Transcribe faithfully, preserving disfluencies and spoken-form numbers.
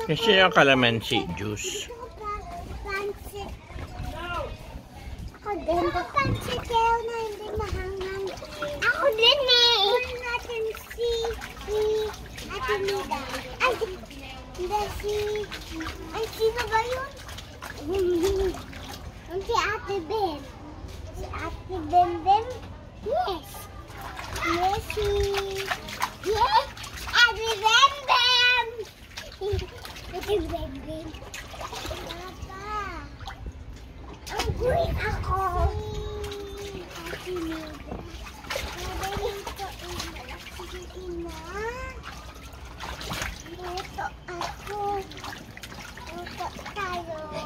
Gusto yung calamansi juice. Pansit. Ako din. Pansit kayo na hindi mahangang. Ako din eh. Huwag natin si Ate Nida. Ay, hindi si... Ay, sino ba yun? Yung si Ate Ben. Si Ate Ben Ben? Yes. Yes, si... Yes! Ate Ben Ben! Ate Ben Ben. Papa. Ang gulit ako. Ate Nida. Madaling ko ina. Sige, ina. Luto ako. Luto tayo.